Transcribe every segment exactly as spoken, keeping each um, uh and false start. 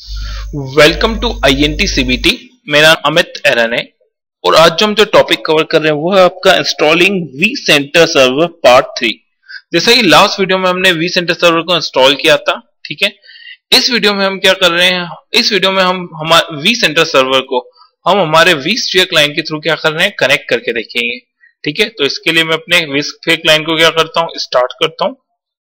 Welcome to I N T C B T. मेरा नाम अमित एरन है और आज जो हम जो टॉपिक कवर कर रहे हैं वो है आपका installing vCenter server part three. जैसा कि लास्ट वीडियो में हमने वी सेंटर सर्वर को इंस्टॉल किया था, ठीक है। इस वीडियो में हम क्या कर रहे हैं, इस वीडियो में हम हमारे वी सेंटर सर्वर को हम हमारे वीस्फीयर क्लाइंट के थ्रू क्या कर रहे हैं, कनेक्ट करके देखेंगे, ठीक है। तो इसके लिए मैं अपने वीस्फीयर क्लाइंट को क्या करता हूँ, स्टार्ट करता हूँ,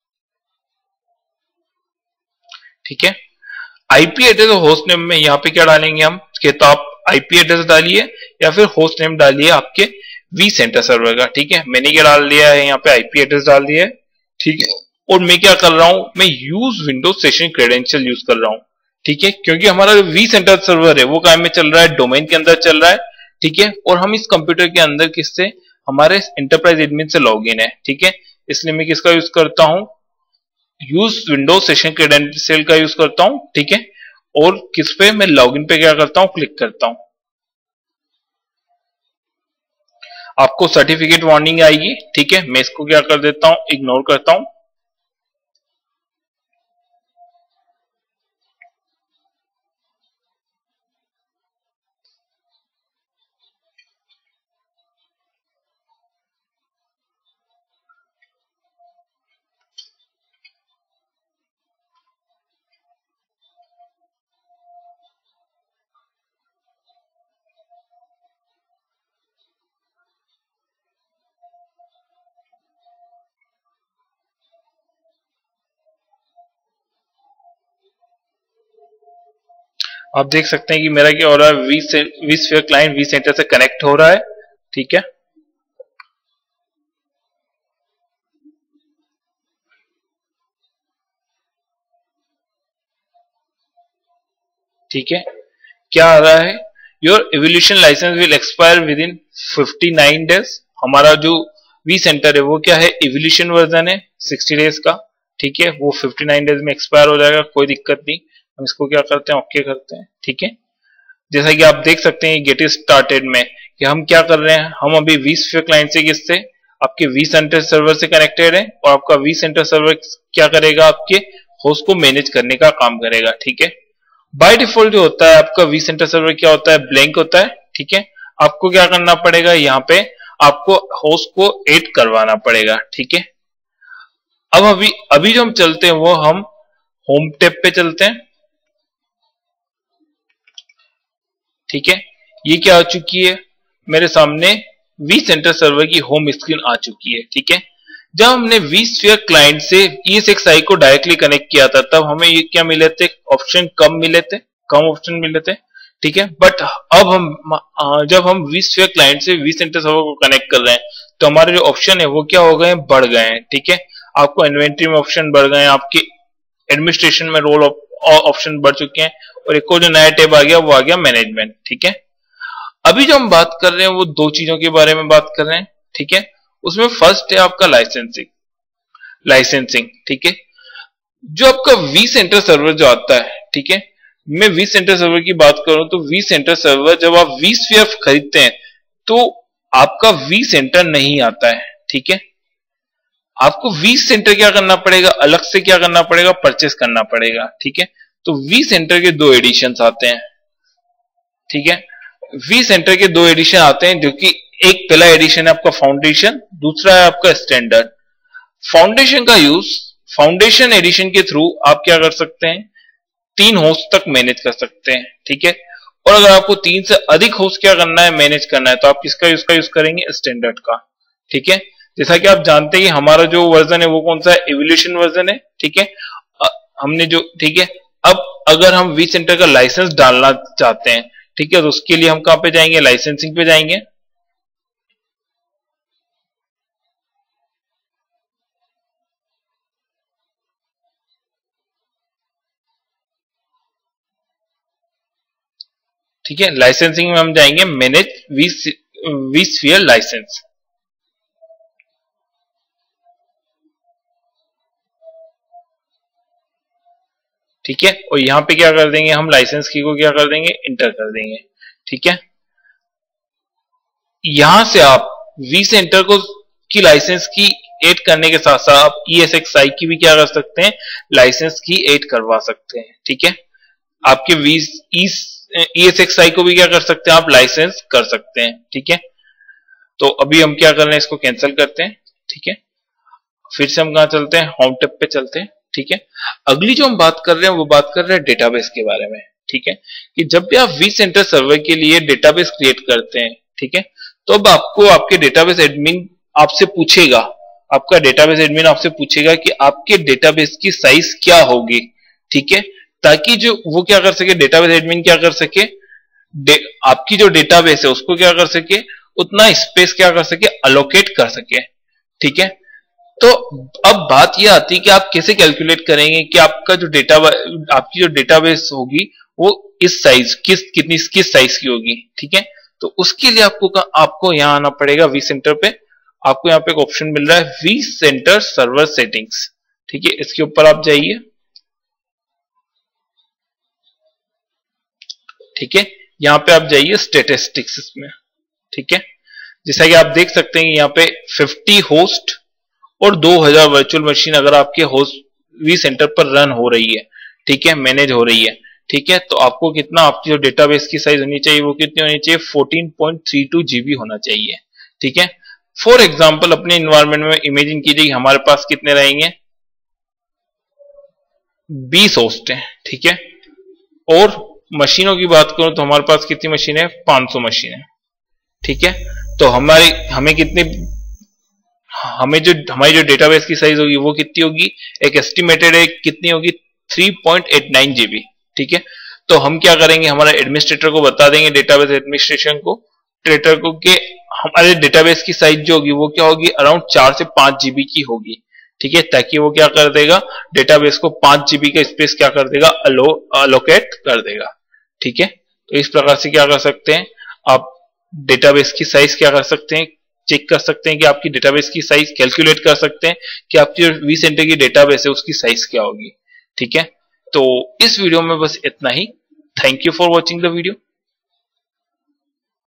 ठीक है। आईपी एड्रेस और होस्ट नेम में यहाँ पे क्या डालेंगे हम, कि तो आप आईपी एड्रेस डालिए या फिर होस्ट नेम डालिए आपके वी सेंटर सर्वर का, ठीक है। मैंने क्या डाल दिया है, यहाँ पे आईपी एड्रेस डाल दिया है, ठीक है। और मैं क्या कर रहा हूं, मैं use Windows session credential use कर रहा हूं, ठीक है, क्योंकि हमारा जो वी सेंटर सर्वर है वो काम में चल रहा है, डोमेन के अंदर चल रहा है, ठीक है। और हम इस कंप्यूटर के अंदर किससे, हमारे एंटरप्राइज एडमिन से लॉग इन है, ठीक है। इसलिए मैं किसका यूज करता हूं, यूज विंडोज सेशन क्रेडेंशियल का यूज करता हूं, ठीक है। और किस पे, मैं लॉगिन पे क्या करता हूं, क्लिक करता हूं। आपको सर्टिफिकेट वार्निंग आएगी, ठीक है। मैं इसको क्या कर देता हूं, इग्नोर करता हूं। आप देख सकते हैं कि मेरा क्या हो रहा है, वी से vSphere client vCenter से कनेक्ट हो रहा है, ठीक है। ठीक है, क्या आ रहा है, your evaluation license will expire within fifty nine days. हमारा जो वी सेंटर है वो क्या है, एवोल्यूशन वर्जन है सिक्सटी डेज का, ठीक है। वो फिफ्टी नाइन डेज में एक्सपायर हो जाएगा, कोई दिक्कत नहीं। हम इसको क्या करते हैं, ओके करते हैं, ठीक है। जैसा कि आप देख सकते हैं गेट स्टार्टेड में कि हम क्या कर रहे हैं, हम अभी वी स्फीयर क्लाइंट से किससे, आपके वी सेंटर सर्वर से कनेक्टेड है, और आपका वी सेंटर सर्वर क्या करेगा, आपके होस्ट को मैनेज करने का काम करेगा, ठीक है। बाय डिफॉल्ट जो होता है आपका वी सेंटर सर्वर क्या होता है, ब्लैंक होता है, ठीक है। आपको क्या करना पड़ेगा, यहाँ पे आपको होस्ट को ऐड करवाना पड़ेगा, ठीक है। अब अभी अभी जो हम चलते हैं वो हम होम टैब पे चलते हैं, ठीक है। ये क्या आ चुकी है, मेरे सामने वी सेंटर सर्वर की होम स्क्रीन आ चुकी है, ठीक है। जब हमने वी स्फीयर क्लाइंट से ई एस एक्स आई को डायरेक्टली कनेक्ट किया था तब हमें ये क्या मिले थे, ऑप्शन कम मिले थे, कम ऑप्शन मिले थे, ठीक है। बट अब हम जब हम वी स्फीयर क्लाइंट से वी सेंटर सर्वर को कनेक्ट कर रहे हैं तो हमारे जो ऑप्शन है वो क्या हो गए हैं, बढ़ गए हैं, ठीक है। आपको इन्वेंट्री में ऑप्शन बढ़ गए हैं, आपके एडमिनिस्ट्रेशन में रोल ऑप्शन बढ़ चुके हैं, और एक और जो नया टैब आ गया वो आ गया मैनेजमेंट, ठीक है। अभी जो हम बात कर रहे हैं वो दो चीजों के बारे में बात कर रहे हैं, ठीक है। उसमें फर्स्ट है आपका लाइसेंसिंग, लाइसेंसिंग ठीक है। जो आपका वी सेंटर सर्वर जो आता है, ठीक है, मैं वी सेंटर सर्वर की बात करूं तो वी सेंटर सर्वर जब आप वी स्फीयर खरीदते हैं तो आपका वी सेंटर नहीं आता है, ठीक है। आपको वी सेंटर क्या करना पड़ेगा, अलग से क्या करना पड़ेगा, परचेस करना पड़ेगा, ठीक है। तो वी सेंटर के दो एडिशंस आते हैं, ठीक है। वी सेंटर के दो एडिशन आते हैं, जो कि एक पहला एडिशन है आपका फाउंडेशन, दूसरा है आपका स्टैंडर्ड। फाउंडेशन का यूज, फाउंडेशन एडिशन के थ्रू आप क्या कर सकते हैं, तीन होस्ट तक मैनेज कर सकते हैं, ठीक है। और अगर आपको तीन से अधिक होस्ट क्या करना है, मैनेज करना है, तो आप किसका यूज का यूज करेंगे, स्टैंडर्ड का, ठीक है। जैसा कि आप जानते हैं कि हमारा जो वर्जन है वो कौन सा है, एवोल्यूशन वर्जन है, ठीक है। हमने जो, ठीक है। अब अगर हम वी सेंटर का लाइसेंस डालना चाहते हैं, ठीक है, तो उसके लिए हम कहां पे जाएंगे, लाइसेंसिंग पे जाएंगे, ठीक है। लाइसेंसिंग में हम जाएंगे manage V vSphere license, ठीक है। और यहां पे क्या कर देंगे, हम लाइसेंस की को क्या कर देंगे, इंटर कर देंगे, ठीक है। यहां से आप वी सेंटर को की लाइसेंस की ऐड करने के साथ साथ आप ई एस एक्स आई की भी क्या कर सकते हैं, लाइसेंस की ऐड करवा सकते हैं, ठीक है। आपके वीस ई एस एक्स आई को भी क्या कर सकते हैं, आप लाइसेंस कर सकते हैं। ठीक है, तो अभी हम क्या कर रहे हैं, इसको कैंसिल करते हैं। ठीक है, फिर से हम कहां चलते हैं, होम टैब पे चलते हैं। ठीक है, अगली जो हम बात कर रहे हैं वो बात कर रहे हैं डेटाबेस के बारे में। ठीक है, कि जब भी आप वीसेंटर सर्वर के लिए डेटाबेस क्रिएट करते हैं, ठीक है, तो अब आपको आपके डेटाबेस एडमिन आपसे पूछेगा, आपका डेटाबेस एडमिन आपसे पूछेगा कि आपके डेटाबेस की साइज क्या होगी। ठीक है, ताकि जो वो क्या कर सके, डेटाबेस एडमिन क्या कर सके, आपकी जो डेटाबेस है उसको क्या कर सके, उतना स्पेस क्या कर सके, अलोकेट कर सके। ठीक है, तो अब बात यह आती है कि आप कैसे कैलकुलेट करेंगे कि आपका जो डेटा आपकी जो डेटाबेस होगी वो इस साइज किस कितनी किस साइज की होगी। ठीक है, तो उसके लिए आपको आपको यहां आना पड़ेगा वी सेंटर पे। आपको यहाँ पे एक ऑप्शन मिल रहा है वी सेंटर सर्वर सेटिंग्स। ठीक है, इसके ऊपर आप जाइए। ठीक है, यहाँ पे आप जाइए स्टेटिस्टिक्स में। ठीक है, जैसा कि आप देख सकते हैं यहाँ पे पचास होस्ट और दो हज़ार वर्चुअल मशीन अगर आपके होस्ट वी सेंटर पर रन हो रही है, ठीक है, मैनेज हो रही है। ठीक है, तो आपको कितना, आपकी जो डेटाबेस की साइज होनी चाहिए वो कितनी होनी चाहिए, चौदह पॉइंट तीन दो जीबी होना चाहिए। ठीक है, फॉर एग्जांपल अपने इन्वायरमेंट में इमेजिन कीजिए कि हमारे पास कितने रहेंगे, बीस होस्ट हैं। ठीक है, और मशीनों की बात करूं तो हमारे पास कितनी मशीन है, पांच सौ मशीन है। ठीक है, तो हमारी हमें कितनी हमें जो हमारी जो डेटाबेस की साइज होगी वो कितनी होगी, एक एस्टिमेटेड है कितनी होगी, तीन पॉइंट आठ नौ जीबी। ठीक है, तो हम क्या करेंगे, हमारे एडमिनिस्ट्रेटर को बता देंगे, डेटाबेस एडमिनिस्ट्रेशन को, ट्रेटर को, कि हमारे डेटाबेस की साइज जो होगी वो क्या होगी, अराउंड चार से पांच जीबी की होगी। ठीक है, ताकि वो क्या कर देगा, डेटाबेस को पांच जीबी का स्पेस क्या कर देगा, अलो अलोकेट कर देगा। ठीक है, तो इस प्रकार से क्या कर सकते हैं, आप डेटाबेस की साइज क्या कर सकते हैं, चेक कर सकते हैं कि आपकी डेटाबेस की साइज कैलकुलेट कर सकते हैं कि आपकी वी सेंटर की डेटाबेस है उसकी साइज क्या होगी। ठीक है, तो इस वीडियो में बस इतना ही। Thank you for watching the video.